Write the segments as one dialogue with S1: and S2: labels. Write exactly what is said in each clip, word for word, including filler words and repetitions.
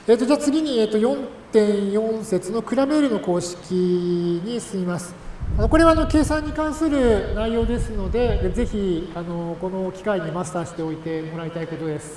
S1: えー、とじゃあ次に、えー、と よんてんよん 節のクラメールの公式に進みます。あのこれはあの計算に関する内容ですので、ぜひあのこの機会にマスターしておいてもらいたいことです。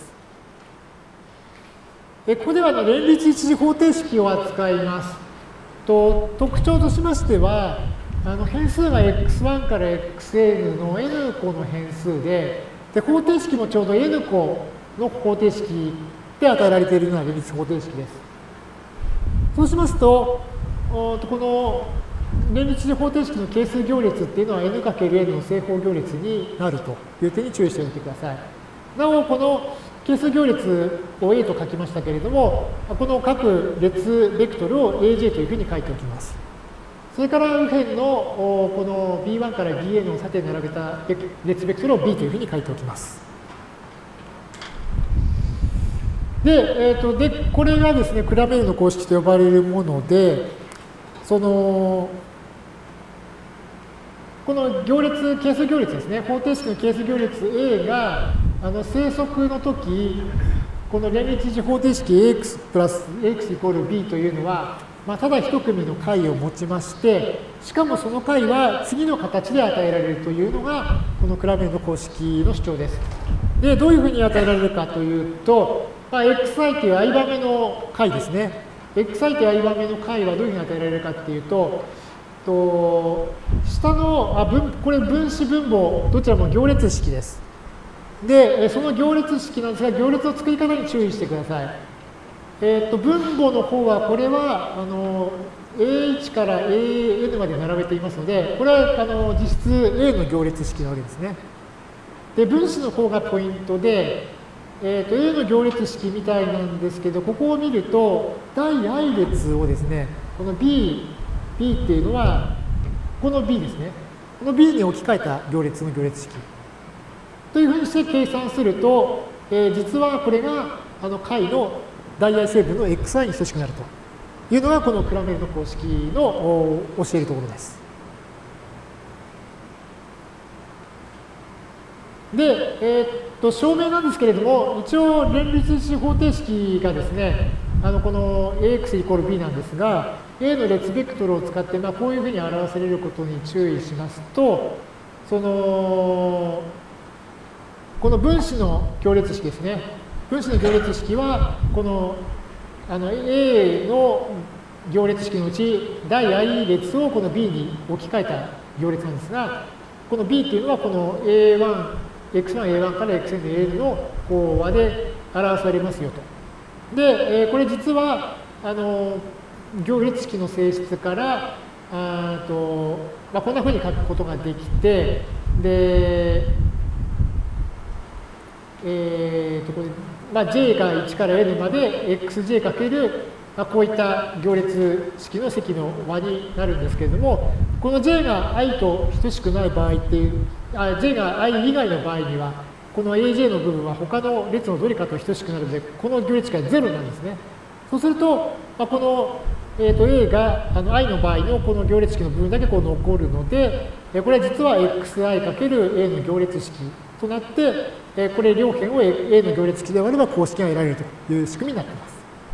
S1: えここではあの連立一次方程式を扱います。と特徴としましては、あの変数が エックスワン から エックスエヌ の n 個の変数で、で方程式もちょうど n 個の方程式で与えられているような連立方程式です。そうしますと、この連立一次方程式の係数行列っていうのは n×n の正方行列になるという点に注意しておいてください。なお、この係数行列を A と書きましたけれども、この各列ベクトルを エージェー というふうに書いておきます。それから右辺のこの ビーワン から ビーエヌ を縦に並べた列ベクトルを B というふうに書いておきます。で、えー、とでこれがですね、クラメールの公式と呼ばれるもので、そのこの行列、係数行列ですね、方程式の係数行列 A があの正則の時、この連立一次方程式 Ax プラス Ax イコール B というのは、まあ、ただ一組の解を持ちまして、しかもその解は次の形で与えられるというのが、このクラメールの公式の主張です。で、どういうふうに与えられるかというと、まあ、xi という i 番目の解ですね。xi という i 番目の解はどういうふうに与えられるかというと、と下のあ分、これ分子分母、どちらも行列式です。で、その行列式なんですが、行列の作り方に注意してください。えー、と分母の方は、これはあの エーワン から エーエヌ まで並べていますので、これはあの実質 A の行列式なわけですね。で、分子の方がポイントで、えー、と A の行列式みたいなんですけど、ここを見ると、第 i 列をですね、この B、B っていうのは、この B ですね。この B に置き換えた行列の行列式。というふうにして計算すると、えー、実はこれがあの解の大 i 成分の xi に等しくなるというのが、このクラメールの公式の教えるところです。で、えー、っと証明なんですけれども、一応連立一次方程式がですね、あのこの Ax イコール B なんですが、A の列ベクトルを使って、まあ、こういうふうに表せれることに注意しますと、そのこの分子の行列式ですね。分子の行列式は、このあの A の行列式のうち、第 i 列をこの B に置き換えた行列なんですが、この B っていうのは、この エーワン、エックスワン、エーワン から エックスエヌ、エーエヌ のこう和で表されますよと。で、これ実は、あの、行列式の性質から、あとまあ、こんなふうに書くことができて、で、えー、とこれまあ、J がいちから N まで エックスジェイ かける、まあ、こういった行列式の積の和になるんですけれども、この J が i と等しくない場合っていう、あ J が i 以外の場合には、この エージェー の部分は他の列のどれかと等しくなるので、この行列式はゼロなんですね。そうすると、まあ、この、えー、と A があの i の場合のこの行列式の部分だけこう残るので、これは実は xi×A の行列式となって、これ両辺を A の行列式で割れば公式が得られるという仕組みになっています。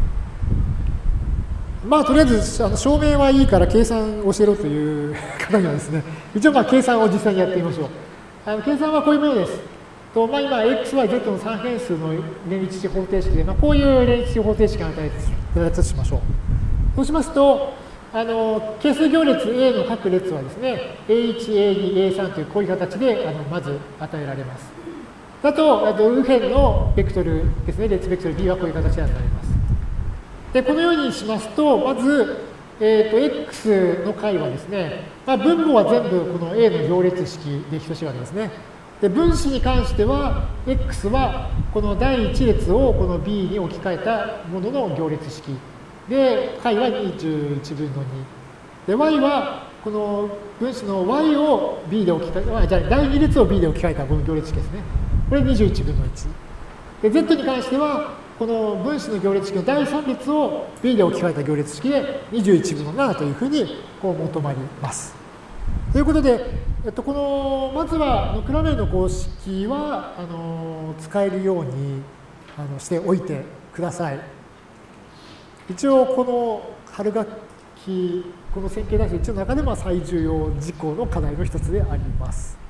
S1: まあ、とりあえずあの証明はいいから計算を教えろという方にはですね、一応まあ計算を実際にやってみましょう。あの計算はこういうものです。とまあ、今、xy,z の三変数の連立式方程式で、まあ、こういう連立式方程式が与えたとしましょう。そうしますと、あの係数行列 A の各列はですね、エーワン、エーツー、エースリー というこういう形であのまず与えられます。だと、右辺のベクトルですね、列ベクトル B はこういう形で与えられます。で、このようにしますと、まず、えー、と X の解はですね、まあ、分母は全部この A の行列式で等しいわけですね。で、分子に関しては、X はこの第一列をこの B に置き換えたものの行列式。で、解はにじゅういちぶんのに。で、Y はこの分子の Y を B で置き換え、あ、じゃあ第二列を B で置き換えたこの行列式ですね。これにじゅういちぶんのいち。で、Z に関しては、この分子の行列式の第三列を B で置き換えた行列式でにじゅういちぶんのななというふうにこう求まります。ということで、えっと、このまずはクラメールの公式はあの使えるようにあのしておいてください。 一応この春学期この線形代数いちの中でも最重要事項の課題の一つであります。